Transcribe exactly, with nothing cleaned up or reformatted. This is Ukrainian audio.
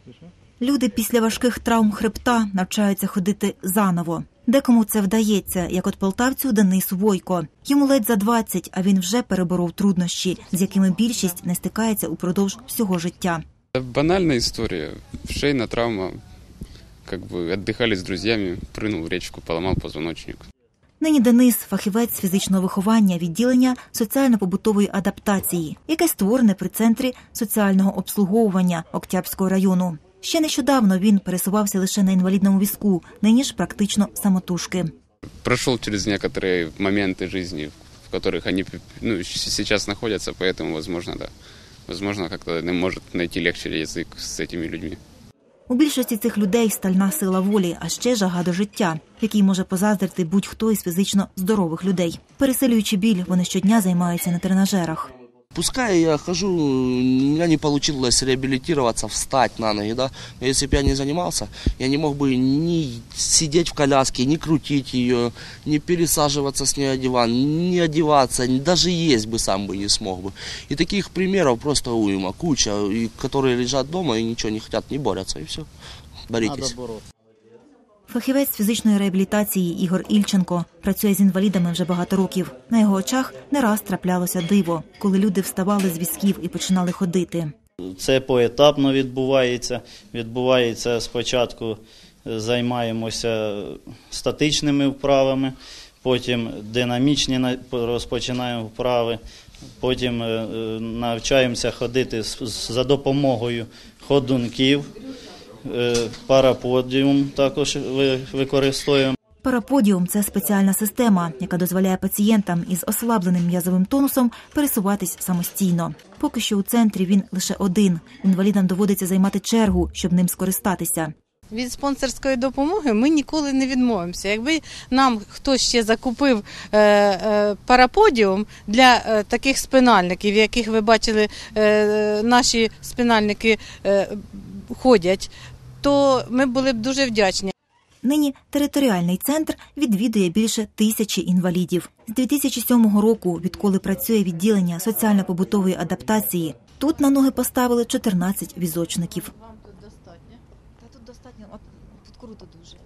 Люди після важких травм хребта навчаються ходити заново. Декому це вдається, як от полтавцю Денису Войко. Йому ледь за двадцять, а він вже переборов труднощі, з якими більшість не стикається упродовж всього життя. Банальна історія. Шейна травма. Как бы отдыхали з друзями, прыгнув в річку, поламав позвоночник. Нині Денис – фахівець з фізичного виховання відділення соціально-побутової адаптації, яке створене при Центрі соціального обслуговування Октябрського району. Ще нещодавно він пересувався лише на інвалідному візку, нині ж практично самотужки. Пройшов через некоторые моменти життя, в яких вони ну, зараз знаходяться, тому, можливо, да, можливо, як-то не може знайти легше язик з цими людьми. У більшості цих людей стальна сила волі, а ще жага до життя, якій може позаздрити будь-хто із фізично здорових людей. Пересилюючи біль, вони щодня займаються на тренажерах. Пускай я хожу, у меня не получилось реабилитироваться, встать на ноги, да. Но если бы я не занимался, я не мог бы ни сидеть в коляске, ни крутить ее, ни пересаживаться с ней на диван, ни одеваться, даже есть бы сам бы не смог бы. И таких примеров просто уйма, куча, которые лежат дома и ничего не хотят, не борются, и все. Боритесь. Фахівець фізичної реабілітації Ігор Ільченко працює з інвалідами вже багато років. На його очах не раз траплялося диво, коли люди вставали з візків і починали ходити. Це поетапно відбувається. Відбувається спочатку займаємося статичними вправами, потім динамічні розпочинаємо вправи, потім навчаємося ходити за допомогою ходунків. Параподіум також використовуємо. Параподіум – це спеціальна система, яка дозволяє пацієнтам із ослабленим м'язовим тонусом пересуватись самостійно. Поки що у центрі він лише один. Інвалідам доводиться займати чергу, щоб ним скористатися. Від спонсорської допомоги ми ніколи не відмовимося. Якби нам хтось ще закупив е, е, параподіум для е, таких спинальників, яких ви бачили, е, наші спинальники е, ходять, то ми були б дуже вдячні. Нині територіальний центр відвідує більше тисячі інвалідів. З дві тисячі сьомого року, відколи працює відділення соціально-побутової адаптації, тут на ноги поставили чотирнадцять візочників. Вам тут достатньо? Та тут достатньо, от тут круто дуже.